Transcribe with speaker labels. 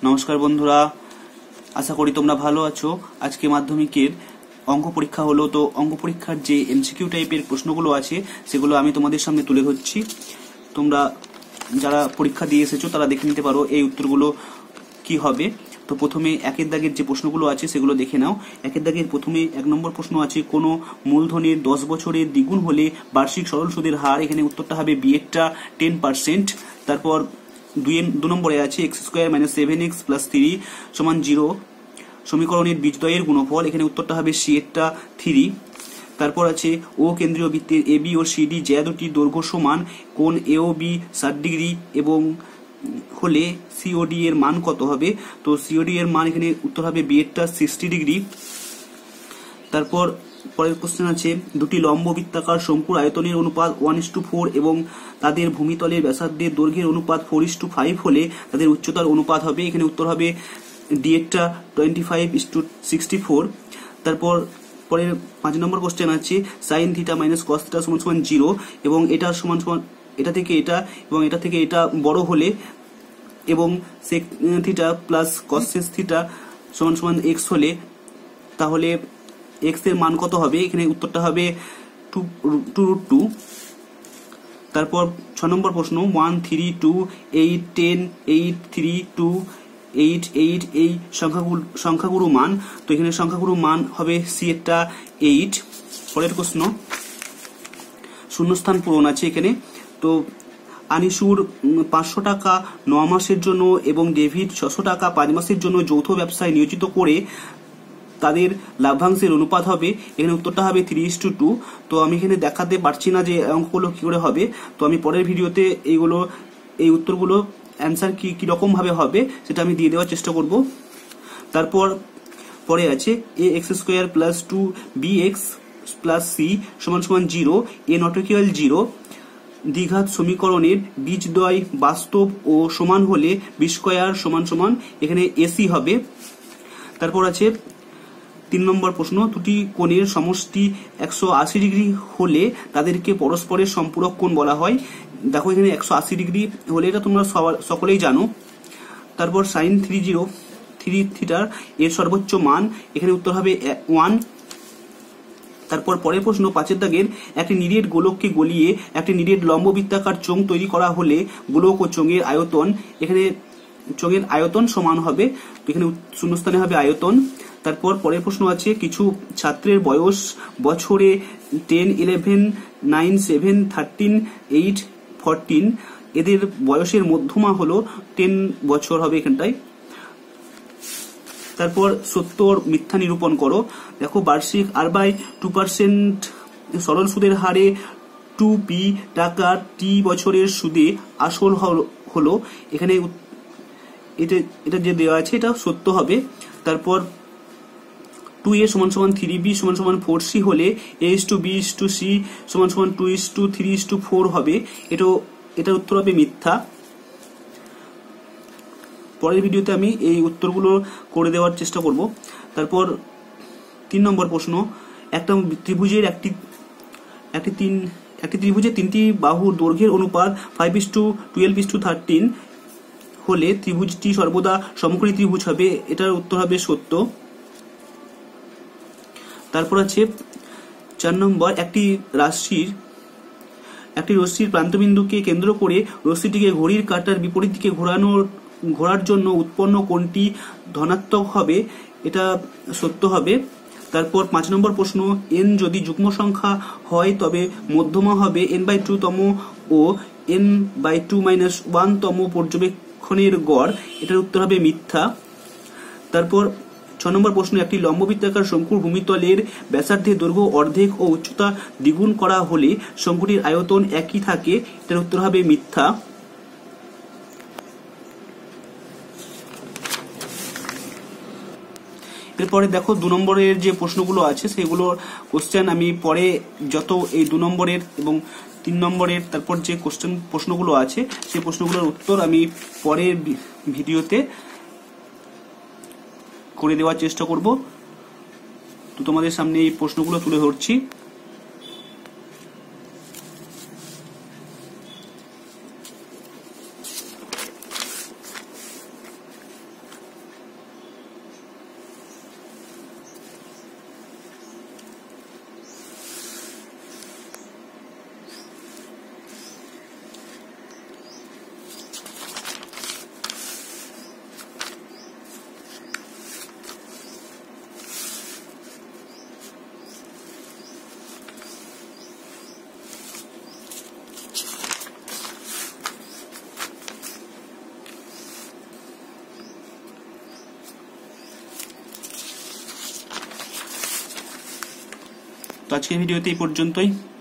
Speaker 1: নমস্কার বন্ধুরা, আশা করি তোমরা ভালো আছো। আজকে মাধ্যমিকের অঙ্ক পরীক্ষা হলো, তো অঙ্ক পরীক্ষার যে এমসিকিউ টাইপের প্রশ্নগুলো আছে সেগুলো আমি তোমাদের সামনে তুলে ধরছি। তোমরা যারা পরীক্ষা দিয়ে এসেছো তারা দেখে নিতে পারো এই উত্তরগুলো কি হবে। তো প্রথমে একের দাগের যে প্রশ্নগুলো আছে সেগুলো দেখে নাও। একের দাগের প্রথমে 1 নম্বর প্রশ্ন আছে, কোনো মূলধনের 10 বছরের দ্বিগুণ হলে বার্ষিক সরল সুদের হার। এখানে উত্তরটা হবে বিয়েরটা 10%। তারপর 2 নম্বরে আছে x² - 7x + 3 = 0 সমীকরণের বীজদ্বয়ের গুণফল। এখানে উত্তরটা হবে c এরটা 3। তারপর আছে ও কেন্দ্রীয় বৃত্তের AB ও CD জ্যা দুটির দৈর্ঘ্য সমান, কোণ AOB 60 ডিগ্রি এবং হলে COD এর মান কত হবে। তো COD এর মান এখানে উত্তর হবে B এরটা 60 ডিগ্রি। তারপর পরের কোশ্চেন আছে, দুটি লম্ব বৃত্তাকার শঙ্কুর আয়তনের অনুপাত 1:4 এবং তাদের ভূমিতলের ব্যাসার্ধের দৈর্ঘ্যের অনুপাত 4:5 হলে তাদের উচ্চতার অনুপাত হবে। এখানে উত্তর হবে D এরটা 25:64। তারপর পরের 5 নম্বর কোশ্চেন আছে, sin θ - cos θ = 0 এবং এটা সমান সমান এটা থেকে এটা এবং এটা থেকে এটা বড় হলে এবং sec θ + cos θ = x হলে তাহলে x এর মান কত হবে। এখানে উত্তরটা হবে 2√2। তারপর 6 নম্বর প্রশ্ন, 1 3 2 8 10 8 3 2 8 8 এই সংখ্যাগুরু মান। তো এখানে সংখ্যাগুরু মান হবে c এরটা 8। পরের প্রশ্ন, শূন্যস্থান পূরণ আছে এখানে। তো আনিসুর 500 টাকা 9 মাসের জন্য এবং ডেভিড 600 টাকা 5 মাসের জন্য যৌথ ব্যবসায় নিয়োজিত করে তাদের লাভ্যাংশের অনুপাত হবে। এখানে উত্তরটা হবে 3:2। তো আমি এখানে দেখাতে পারছি না যে অঙ্কগুলো কি করে হবে, তো আমি পরের ভিডিওতে এই উত্তরগুলো অ্যান্সার কি রকম ভাবে হবে সেটা আমি দিয়ে দেওয়ার চেষ্টা করব। তারপর পরে আছে ax² + 2bx + c = 0 a ≠ 0 দ্বিঘাত সমীকরণের বীজদ্বয় বাস্তব ও সমান হলে b² = এখানে ac হবে। তারপর আছে 3 নম্বর প্রশ্ন, দুটি কোণের সমষ্টি 180 ডিগ্রি হলে তাদেরকে পরস্পরের সম্পূরক কোণ বলা হয়। দেখো এখানে 180 ডিগ্রি হলে এটা তোমরা সকলেই জানো। তারপর sin 3θ এর সর্বোচ্চ মান। এখানে উত্তর হবে 1। তারপর পরের প্রশ্ন 5 দাগের, একটি নিরেট গোলককে গলিয়ে একটি নিরেট লম্ব বৃত্তাকার চোঙ তৈরি করা হলে গোলক ও চোঙের আয়তন। এখানে চোঙের আয়তন সমান হবে, এখানে শূন্যস্থানে হবে আয়তন। তারপর পরের প্রশ্ন আছে, কিছু ছাত্রের বয়স বছরে 10 11 9 7 13 8 14 এদের বয়সের মধ্যমা হলো 10 বছর হবে এখানটায়। তারপর সত্য মিথ্যা নিরূপণ করো। দেখো বার্ষিক r/2% সরল সুদের হারে 2p টাকা t বছরের সুদে আসল হলো। এখানে এটা যে দেওয়া আছে এটা সত্য হবে। তারপর 2a = 3b = 4c হলে a:b:c = 2:3:4 হবে। এটার উত্তর হবে মিথ্যা। পরের ভিডিওতে আমি এই উত্তরগুলো করে দেওয়ার চেষ্টা করব। তারপর 3 নম্বর প্রশ্ন, একটা ত্রিভুজের একটি ত্রিভুজের 3টি বাহুর দৈর্ঘ্যের অনুপাত 5:12:13 হলে ত্রিভুজটি সর্বদা সমকোণী ত্রিভুজ হবে। এটার উত্তর হবে সত্য। তারপর আছে 4 নম্বর, একটি রশ্মির প্রান্তবিন্দুকে কেন্দ্র করে রশ্মিটিকে ঘড়ির কাঁটার বিপরীত দিকে ঘোরার জন্য উৎপন্ন কোণটি ধনাত্মক হবে। এটা সত্য হবে। তারপর 5 নম্বর প্রশ্ন, n যদি যুগ্ম সংখ্যা হয় তবে মধ্যমা হবে n/2 তম ও n/2 - 1 তম পর্যবেক্ষণের গড়। এটার উত্তর হবে মিথ্যা। তারপর 6 নম্বর প্রশ্ন, একটি লম্ব বৃত্তাকার শঙ্কুর ভূমিতলের ব্যাসার্ধের দৈর্ঘ্য অর্ধেক ও উচ্চতা দ্বিগুণ করা হলে শঙ্কুটির আয়তন একই থাকে। এটার উত্তর হবে মিথ্যা। এরপরে দেখো 2 নম্বরের যে প্রশ্নগুলো আছে সেগুলোর কোশ্চেন আমি পরে যত এই 2 নম্বরের এবং 3 নম্বরের তারপর যে প্রশ্নগুলো আছে সেই প্রশ্নগুলোর উত্তর আমি পরের ভিডিওতে করে দেওয়ার চেষ্টা করব। তো তোমাদের সামনে এই প্রশ্নগুলো তুলে ধরছি। আজকের ভিডিওতে এই পর্যন্তই।